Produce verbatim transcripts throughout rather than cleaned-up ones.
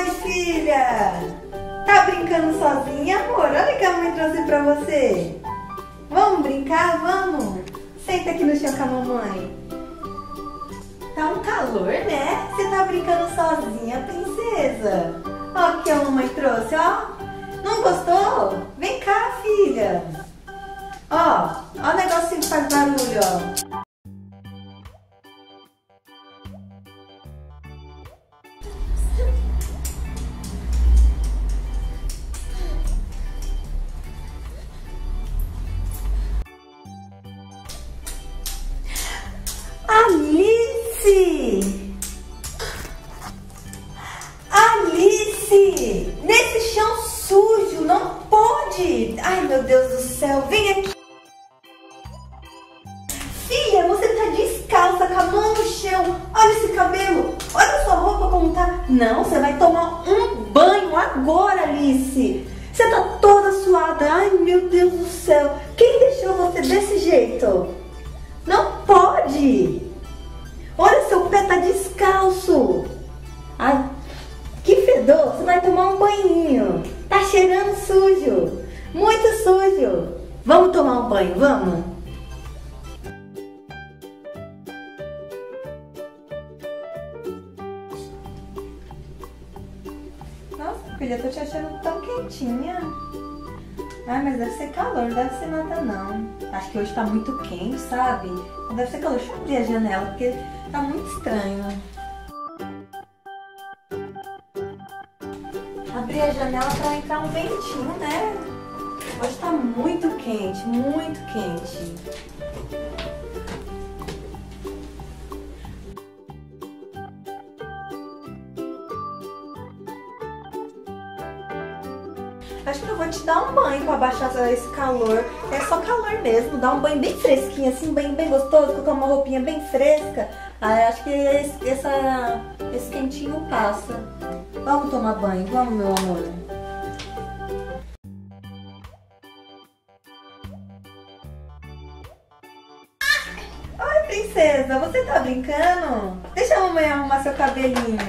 Oi, filha! Tá brincando sozinha, amor? Olha o que a mãe trouxe pra você. Vamos brincar? Vamos? Senta aqui no chão com a mamãe. Tá um calor, né? Você tá brincando sozinha, princesa. Ó o que a mamãe trouxe, ó. Não gostou? Vem cá, filha. Ó, ó o negocinho que faz barulho, ó. Alice! Alice! Nesse chão sujo, não pode! Ai, meu Deus do céu, vem aqui! Filha, você tá descalça, com a mão no chão. Olha esse cabelo, olha sua roupa como tá. Não, você vai tomar um banho agora, Alice. Você tá toda suada. Ai, meu Deus do céu. Quem deixou você desse jeito? Não pode! Olha, seu pé tá descalço. Ai, que fedor! Você vai tomar um banhinho. Tá cheirando sujo. Muito sujo. Vamos tomar um banho, vamos? Nossa, filha, eu tô te achando tão quentinha. Ai, mas deve ser calor, não deve ser nada não. Acho que hoje tá muito quente, sabe? Não deve ser calor. Deixa eu abrir a janela, porque tá muito estranho. Abrir a janela pra entrar um ventinho, né? Hoje tá muito quente, muito quente. Acho que eu vou te dar um banho pra baixar esse calor. É só calor mesmo. Dá um banho bem fresquinho, assim, bem, bem gostoso, colocar uma roupinha bem fresca. Aí acho que esse, essa, esse quentinho passa. Vamos tomar banho, vamos, meu amor. Oi, princesa, você tá brincando? Deixa a mamãe arrumar seu cabelinho.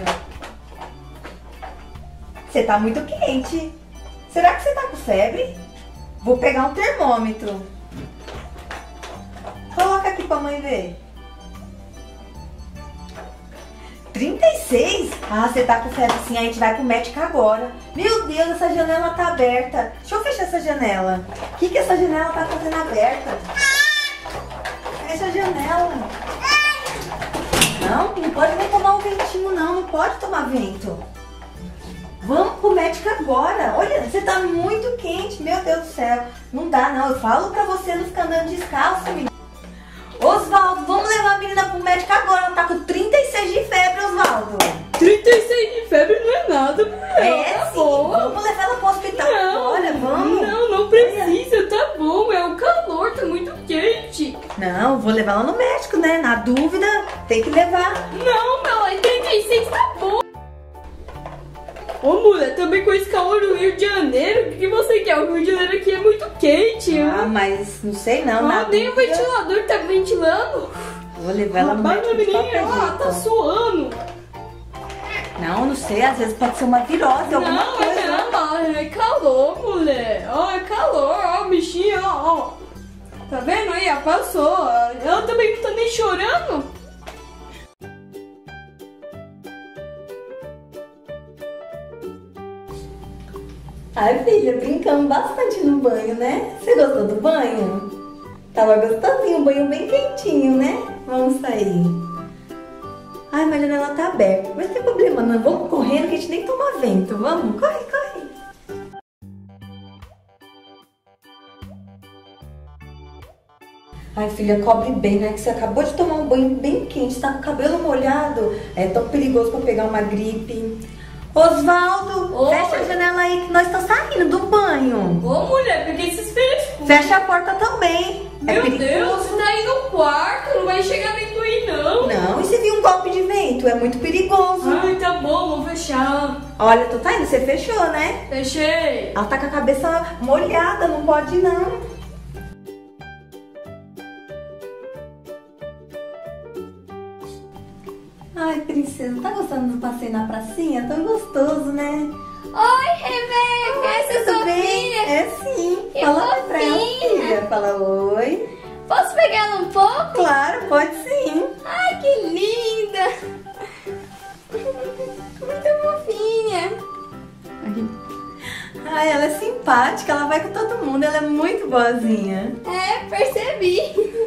Você tá muito quente. Será que você tá com febre? Vou pegar um termômetro. Coloca aqui pra mãe ver. trinta e seis? Ah, você tá com febre sim, a gente vai pro médico agora. Meu Deus, essa janela tá aberta. Deixa eu fechar essa janela. O que que essa janela tá fazendo aberta? Fecha a janela. Não, não pode nem tomar um ventinho não, não pode tomar vento. Vamos pro médico agora. Olha, você tá muito quente, meu Deus do céu. Não dá não, eu falo pra você não ficar andando descalço, menina. Osvaldo, vamos levar a menina pro médico agora. Ela tá com trinta e seis de febre, Osvaldo. trinta e seis de febre não é nada, mulher. É, tá sim. bom. Vamos levar ela pro hospital Não, agora, vamos. Não, não precisa, tá bom. É o calor, tá muito quente. Não, vou levar ela no médico, né? Na dúvida, tem que levar. Não, meu, trinta e seis tá bom. Ô, mulher, também com esse calor do Rio de Janeiro, o que, que você quer? O Rio de Janeiro aqui é muito quente. Ah, mas não sei não. Ah, na nem o dúvida, ventilador tá ventilando. vou levar ela no Mas médico a de menina, qualquer ela tá jeito. suando. Não, não sei, às vezes pode ser uma virose, alguma Não, coisa. não, é calor, mulher. Ó, é calor, ó, bichinho, ó, ó. Tá vendo aí? Ela passou. Ela também não tá nem chorando. Ai, filha, brincamos bastante no banho, né? Você gostou do banho? Tava gostosinho, um banho bem quentinho, né? Vamos sair. Ai, mas a janela tá aberta. Mas não tem problema não, vamos correndo que a gente nem toma vento. Vamos, corre, corre. Ai, filha, cobre bem, né? Que você acabou de tomar um banho bem quente, tá com o cabelo molhado. É tão perigoso pra pegar uma gripe. Osvaldo, Oi. fecha a janela aí que nós estamos saindo do banho. Ô, mulher, peguei esses frescos. Fecha a porta também. É Meu perigoso. Deus, você tá aí no quarto, não vai chegar vento aí, não. Não, e se vir um golpe de vento? É muito perigoso. Ai, tá bom, vou fechar. Olha, tu tá indo, você fechou, né? Fechei. Ela tá com a cabeça molhada, não pode não. Ai, princesa, tá gostando do passeio na pracinha? Tão gostoso, né? Oi, Rebeca, essa é sua filha? É sim. Que Fala oi pra ela, fofinha. filha. Fala oi. Posso pegar ela um pouco? Claro, pode sim. Ai, que linda! Muito fofinha. Ai, ela é simpática, ela vai com todo mundo, ela é muito boazinha. É, percebi.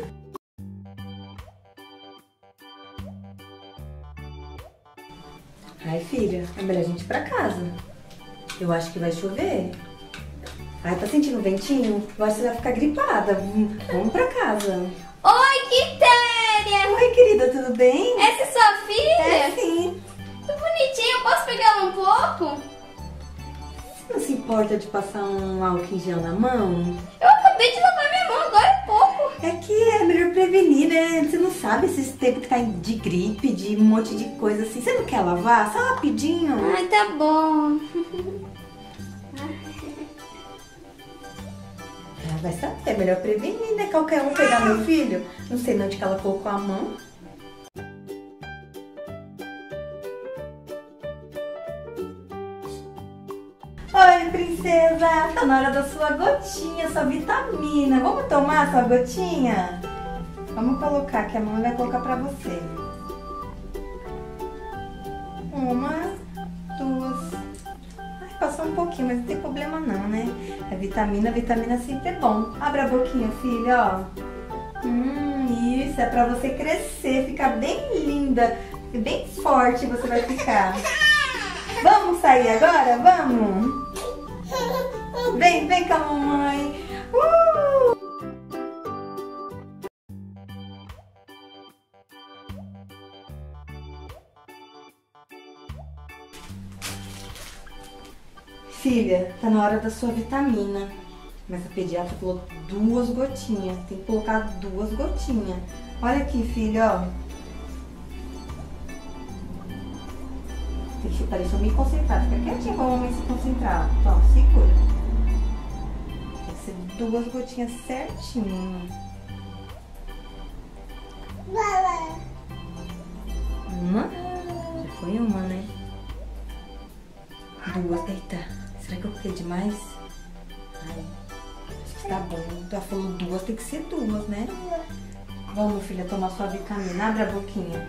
Ai, filha, é melhor a gente ir pra casa. Eu acho que vai chover. Ai, tá sentindo um ventinho? Eu acho que você vai ficar gripada. Vamos pra casa. Oi, Quitéria! Oi, querida, tudo bem? Essa é sua filha? É, sim. Que bonitinha, eu posso pegar ela um pouco? Você não se importa de passar um álcool em gel na mão? Eu acabei de lavar minha mão agora há pouco. É que é melhor prevenir, né? Você não sabe esse tempo que tá de gripe, de um monte de coisa assim. Você não quer lavar? Só rapidinho. Ai, tá bom. Ah, vai saber, é melhor prevenir, né? Qualquer um pegar meu filho. Não sei onde que ela colocou a mão. Oi, princesa! Tá na hora da sua gotinha, sua vitamina. Vamos tomar sua gotinha? Vamos colocar, que a mamãe vai colocar pra você. Uma, duas. Ai, passou um pouquinho, mas não tem problema não, né? A vitamina, a vitamina sempre é bom. Abre a boquinha, filho, ó. Hum, isso, é pra você crescer, ficar bem linda, bem forte você vai ficar. Vamos sair agora? Vamos? Vem, vem com a mamãe. Uh! Filha, tá na hora da sua vitamina. Mas a pediatra falou duas gotinhas. Tem que colocar duas gotinhas. Olha aqui, filha, ó. Deixa, peraí, deixa eu me concentrar. Fica quietinha pra mamãe se concentrar. Ó, segura. Tem que ser duas gotinhas certinho. Uma? Já foi uma, né? Duas. Eita, será que eu coloquei demais? Ai, acho que tá bom. Ela falou duas, tem que ser duas, né? Vamos, filha, tomar sua vitamina. Abre a boquinha.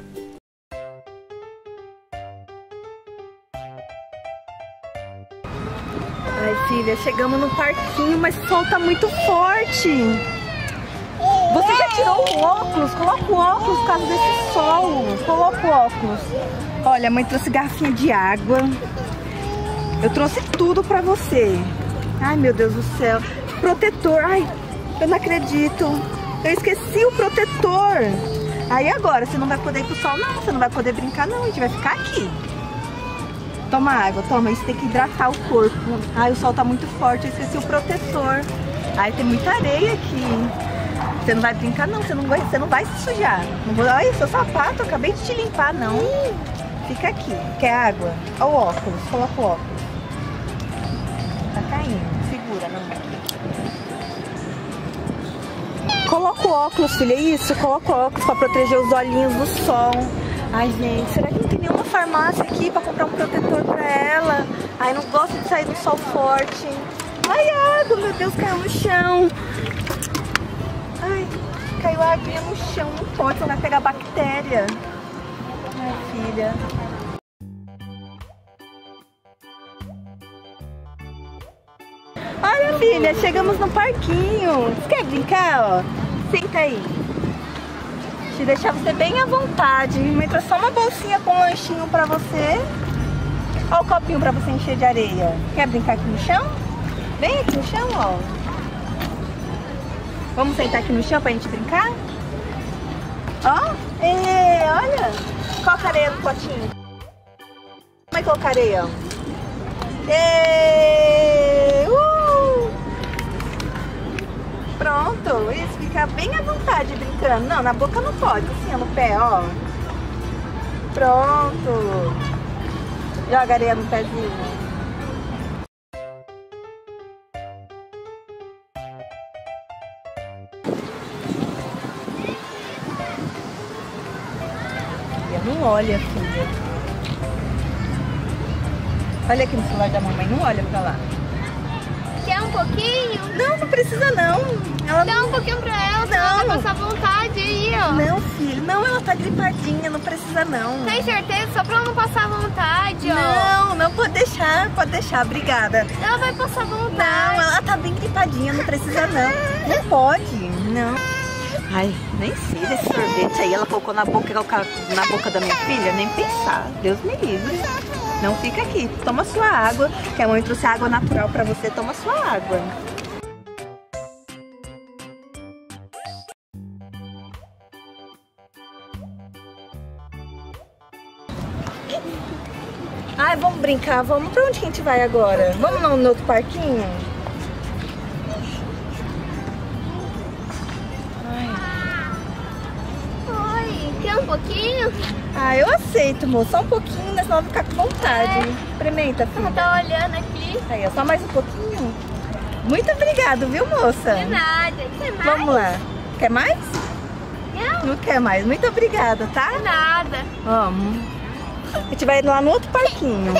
Ai, filha, chegamos no parquinho, mas o sol tá muito forte. Você já tirou o óculos? Coloca o óculos por causa desse sol. Coloca o óculos. Olha, a mãe trouxe garrafinha de água. Eu trouxe tudo pra você. Ai, meu Deus do céu. Protetor. Ai, eu não acredito. Eu esqueci o protetor. Aí agora, você não vai poder ir pro sol, não. Você não vai poder brincar, não. A gente vai ficar aqui. Toma água, toma. Isso tem que hidratar o corpo. Ai, o sol tá muito forte. Eu esqueci o protetor. Ai, tem muita areia aqui. Você não vai brincar, não. Você não vai, você não vai se sujar. Não vou... Ai, seu sapato. Eu acabei de te limpar, não. Fica aqui. Quer água? Olha o óculos. Coloca o óculos. Tá caindo. Segura, não. Coloca o óculos, filha. Isso, coloca o óculos pra proteger os olhinhos do sol. Ai, gente, será que não tem nenhuma farmácia aqui pra comprar um protetor pra ela? Ai, não gosto de sair no sol forte. Ai, água, meu Deus, caiu no chão. Ai, caiu a aguinha no chão. Não pode, você vai pegar bactéria. Ai, filha. Olha, filha, chegamos no parquinho. Você quer brincar, ó? Senta aí. Deixa eu deixar você bem à vontade. Me trouxe só uma bolsinha com um lanchinho pra você. Olha o copinho pra você encher de areia. Quer brincar aqui no chão? Vem aqui no chão, ó. Vamos sentar aqui no chão pra gente brincar? Ó, e, olha. Coloca areia no potinho. Como é que coloca areia? E, uh. Pronto, isso, fica bem à vontade brincando. Não, na boca não pode, assim, ó, no pé, ó. Pronto. Joga areia no pezinho. não olha, filha. Olha aqui no celular da mamãe, não olha pra lá. Quer um pouquinho? Não, não precisa não. Ela Dá não... um pouquinho pra ela, Não. ela vai passar vontade aí, ó. Não, filho, não, ela tá gripadinha, não precisa não. Tem certeza? Só pra ela não passar vontade, ó. Não, não, pode deixar, pode deixar, obrigada. Ela vai passar vontade. Não, ela tá bem gripadinha, não precisa não. Não pode, não. Ai, nem sei desse sorvete aí, ela colocou na boca, na boca da minha filha, nem pensar, Deus me livre. Não fica aqui, toma sua água, que a mãe trouxe água natural pra você, toma sua água. Ai, vamos brincar, vamos. Pra onde que a gente vai agora? Vamos no, no outro parquinho? Oi, quer um pouquinho? Ah, eu aceito, moço. Só um pouquinho, né? Senão eu vou ficar com vontade. É. Experimenta, Ela filha. tá olhando aqui. Aí, ó, só mais um pouquinho. Muito obrigado, viu, moça? De nada. Quer mais? Vamos lá. Quer mais? Não, Não quer mais. Muito obrigada, tá? de nada. Vamos. A gente vai lá no outro parquinho.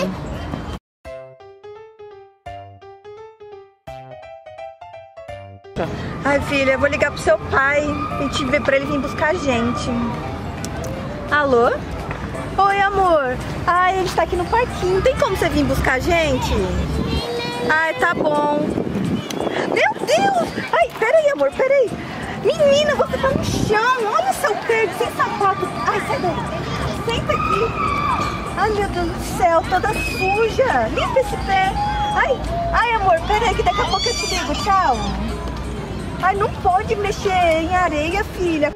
Ai, filha, eu vou ligar pro seu pai e te ver pra ele vir buscar a gente. Alô? Oi, amor. Ai, ele está aqui no parquinho. Tem como você vir buscar a gente? Ai, tá bom. Meu Deus! Ai, peraí, amor, peraí. Menina, você tá no chão. Olha o seu pé sem sapato. Ai, sai daí. Senta aqui. Ai, meu Deus do céu, toda suja. Limpa esse pé. Ai, ai, amor, peraí que daqui a pouco eu te ligo. Tchau. Ai, não pode mexer em areia, filha.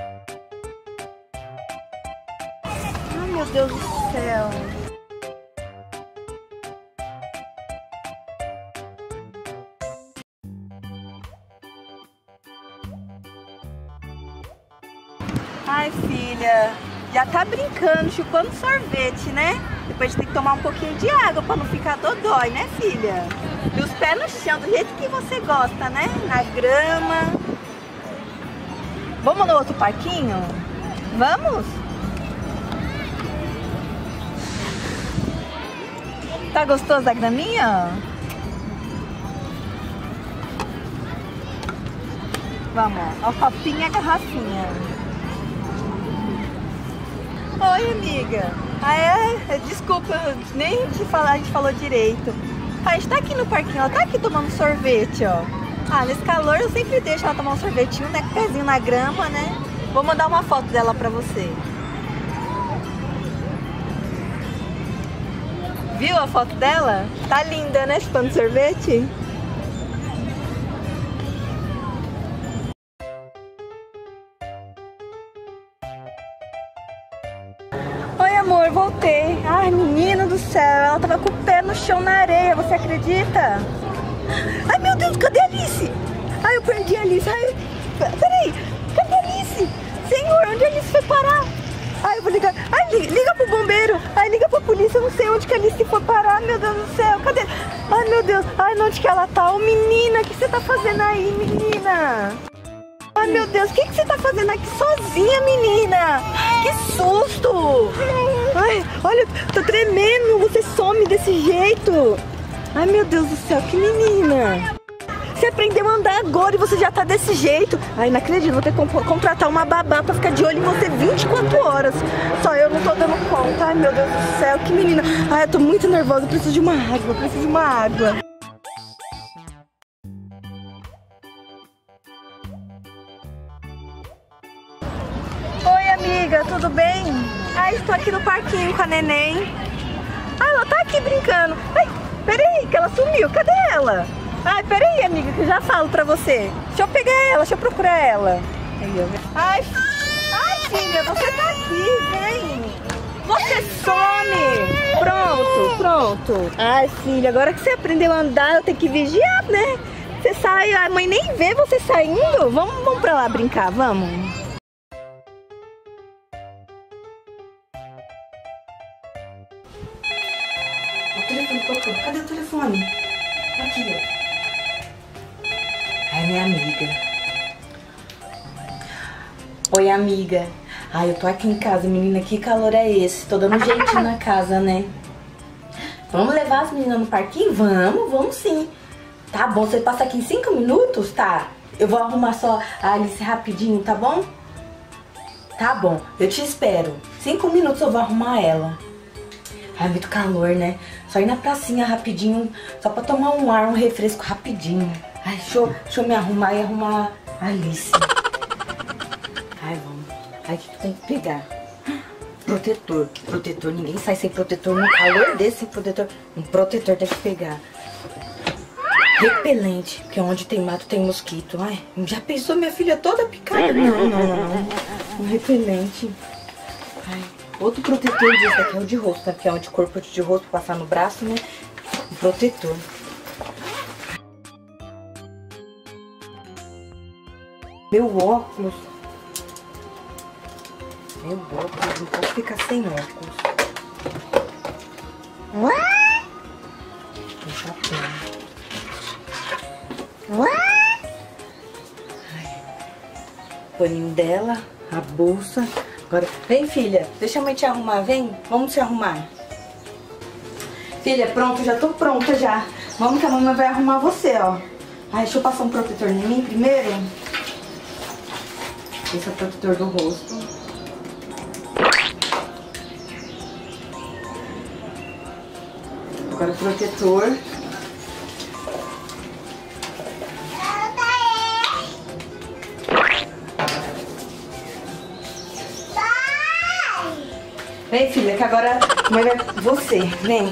Ai, meu Deus do céu. Ai, filha, já tá brincando, chupando sorvete, né? Depois a gente tem que tomar um pouquinho de água pra não ficar dodói, né, filha? E os pés no chão, do jeito que você gosta, né? Na grama. Vamos no outro parquinho? Vamos? Tá gostoso da graminha? Vamos, ó, copinha e a garrafinha. Oi, amiga. Ah, é? Desculpa, nem te falar, a gente falou direito. A gente tá aqui no parquinho, ela tá aqui tomando sorvete, ó. Ah, nesse calor eu sempre deixo ela tomar um sorvetinho, né? Com o pezinho na grama, né? Vou mandar uma foto dela pra você. Viu a foto dela? Tá linda, né? Chupando sorvete. Oi, amor, voltei. Ai, menina do céu, ela tava com o pé no chão na areia, você acredita? Ai, meu Deus, cadê a Alice? Ai, eu perdi a Alice. Ai, peraí, cadê a Alice? Senhor, onde a Alice foi parar? Ai, eu vou ligar. Ai, liga, liga pro bombeiro. Ai, liga pra polícia, eu não sei onde que a Alice foi parar, meu Deus do céu. Cadê? Ai, meu Deus, ai, onde que ela tá? Ô, menina, o que você tá fazendo aí, menina? Ai, meu Deus, o que, que você tá fazendo aqui sozinha, menina? Que susto! Ai, olha, tô tremendo, você some desse jeito. Ai, meu Deus do céu, que menina. Você aprendeu a andar agora e você já tá desse jeito. Ai, não acredito, vou ter que contratar uma babá pra ficar de olho em você vinte e quatro horas. Só eu não tô dando conta. Ai, meu Deus do céu, que menina. Ai, eu tô muito nervosa, eu preciso de uma água, eu preciso de uma água. Oi, amiga, tudo bem? Ai, estou aqui no parquinho com a neném. Ai, ela tá aqui brincando. Ai, peraí, que ela sumiu. Cadê ela? Ai, peraí, amiga, que eu já falo pra você. Deixa eu pegar ela, deixa eu procurar ela. Ai, ai, filha, você tá aqui, vem. Você some. Pronto, pronto. Ai, filha, agora que você aprendeu a andar, eu tenho que vigiar, né? Você sai, a mãe nem vê você saindo. Vamos, vamos pra lá brincar, vamos. O telefone tocou. Cadê o telefone? Aqui, ó. Ai, minha amiga. Oi, amiga. Ai, eu tô aqui em casa, menina, que calor é esse? Tô dando um jeitinho na casa, né? Vamos levar as meninas no parquinho? Vamos, vamos sim. Tá bom, você passa aqui em cinco minutos, tá? Eu vou arrumar só a Alice rapidinho, tá bom? Tá bom, eu te espero. Cinco minutos eu vou arrumar ela. Ai, muito calor, né? Só ir na pracinha rapidinho, só pra tomar um ar, um refresco rapidinho. Ai, deixa eu, deixa eu me arrumar e arrumar a Alice. Ai, vamos. Ai, o que que tem que pegar? Protetor. Protetor, ninguém sai sem protetor no calor desse protetor. Um protetor tem que pegar. Repelente, porque onde tem mato tem mosquito. Ai, já pensou minha filha toda picada? Não, não, não, não. Um repelente. Ai, outro protetor desse daqui é o de rosto, tá? Que é o de corpo de rosto, passar no braço, né? Um protetor. Meu óculos. Meu óculos, não posso ficar sem óculos. Tem chapéu. Paninho dela, a bolsa. Agora, vem filha, deixa a mãe te arrumar, vem, vamos se arrumar. Filha, pronto, já tô pronta já. Vamos que a mamãe vai arrumar você, ó. Ai, deixa eu passar um protetor em mim primeiro. Esse é o protetor do rosto. Agora o protetor. Vem, filha, que agora a mãe vai... Você, vem.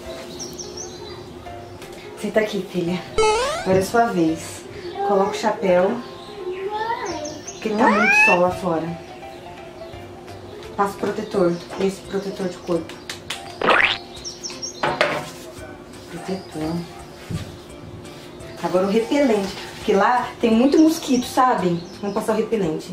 Senta aqui, filha. Agora é sua vez. Coloca o chapéu. Porque tá muito sol lá fora. Passa o protetor. Esse protetor de corpo. Protetor. Agora o repelente. Porque lá tem muito mosquito, sabe? Vamos passar o repelente.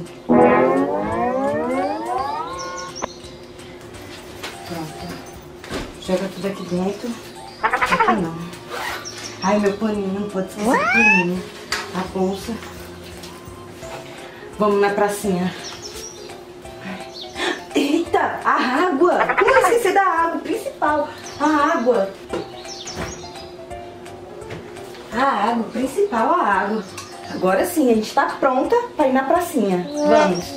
Pronto. Joga tudo aqui dentro. Aqui não. Ai, meu paninho. Não pode esquecer do paninho. A bolsa. Vamos na pracinha. Eita, a água. Como eu esqueci da água? Principal. A água. A água, principal a água. Agora sim, a gente tá pronta pra ir na pracinha. Vamos.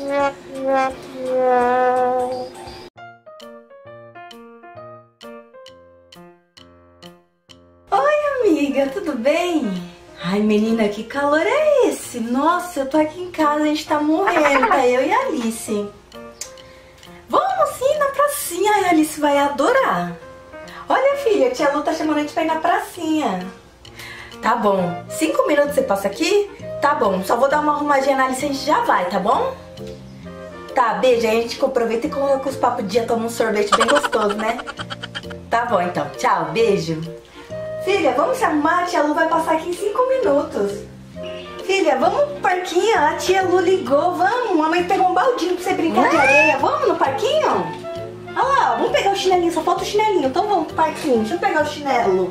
Oi, amiga, tudo bem? Ai, menina, que calor é esse? Nossa, eu tô aqui em casa, a gente tá morrendo, tá eu e a Alice. Vamos sim na pracinha, a Alice vai adorar. Olha, filha, a tia Lu tá chamando a gente pra ir na pracinha. Tá bom, cinco minutos você passa aqui? Tá bom, só vou dar uma arrumadinha na Alice e a gente já vai, tá bom? Tá, beijo, aí a gente aproveita e coloca os papos de dia, toma um sorvete bem gostoso, né? Tá bom, então, tchau, beijo. Filha, vamos se arrumar, a tia Lu vai passar aqui em cinco minutos. Filha, vamos pro parquinho, a tia Lu ligou, vamos, a mãe pegou um baldinho pra você brincar de areia, vamos no parquinho? Olha lá, vamos pegar o chinelinho, só falta o chinelinho, então vamos pro parquinho, deixa eu pegar o chinelo.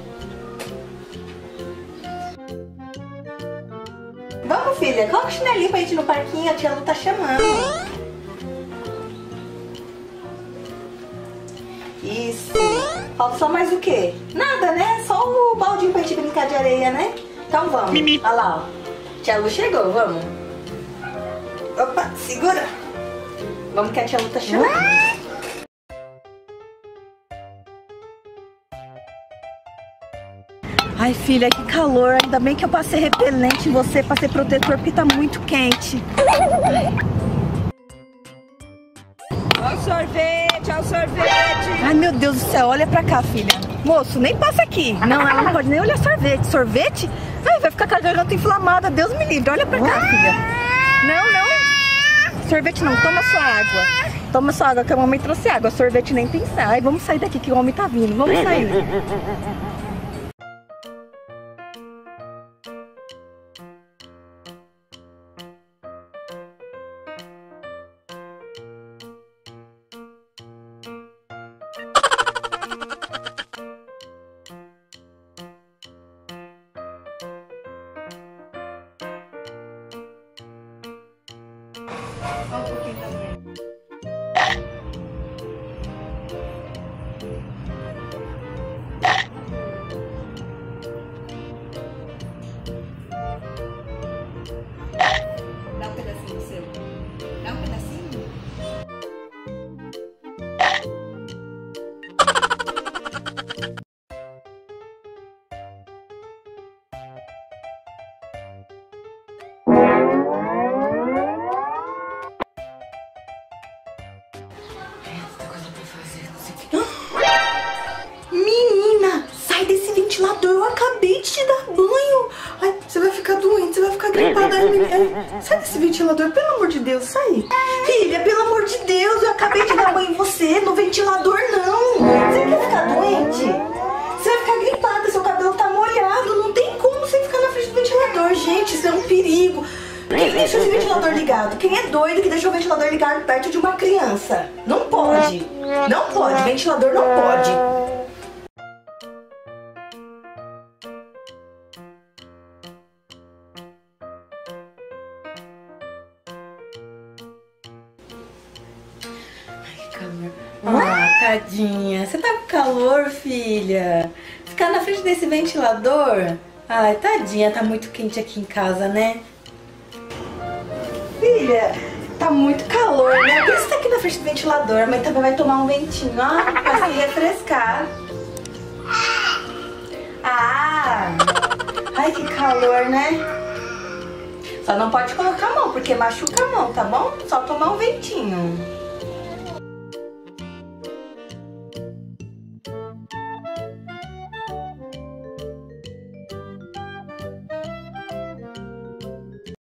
Vamos, filha, coloca o chinelinho pra gente ir no parquinho, a tia Lu tá chamando. Isso. Falta só mais o quê? Nada, né? Só o baldinho pra gente brincar de areia, né? Então vamos. Olha lá, ó. Tia Lu chegou, vamos. Opa, segura. Vamos que a tia Lu tá chamando. Ai, filha, que calor. Ainda bem que eu passei repelente em você, passei protetor porque tá muito quente. Olha o sorvete, olha o sorvete. Ai, meu Deus do céu, olha pra cá, filha. Moço, nem passa aqui. Não, ela não pode nem olhar sorvete. Sorvete? Ai, vai ficar com a garganta inflamada. Deus me livre. Olha pra cá, filha. Não, não. Sorvete não, toma sua água. Toma sua água, que a mamãe trouxe água. Sorvete nem pensar. Ai, vamos sair daqui que o homem tá vindo. Vamos sair. Só um pouquinho também. ventilador, menina. Sai desse ventilador, pelo amor de Deus, sai. Filha, pelo amor de Deus, eu acabei de dar banho em você. No ventilador, não. Você quer ficar doente? Você vai ficar gripada, seu cabelo tá molhado. Não tem como você ficar na frente do ventilador, gente. Isso é um perigo. Quem deixou esse ventilador ligado? Quem é doido que deixou o ventilador ligado perto de uma criança? Não pode. Não pode. Ventilador não pode. Ai, que calor. Ah, tadinha. Você tá com calor, filha? Ficar na frente desse ventilador? Ai, tadinha. Tá muito quente aqui em casa, né? Filha, tá muito calor, né? Por isso você tá aqui na frente do ventilador. A mãe também vai tomar um ventinho, ó, pra se refrescar. Ah! Ai, que calor, né? Só não pode colocar a mão, porque machuca a mão, tá bom? Só tomar um ventinho.